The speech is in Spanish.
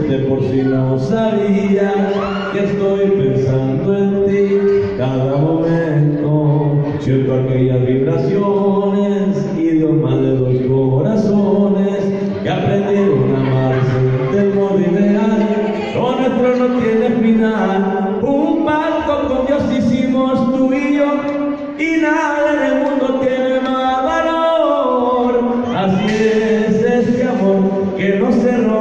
De por si no sabía que estoy pensando en ti cada momento. Siento aquellas vibraciones, idioma de los corazones que aprendieron a amarse del modo ideal. Lo nuestro no tiene final. Un pacto con Dios hicimos tú y yo, y nada en el mundo tiene más valor. Así es este amor que no se rompe.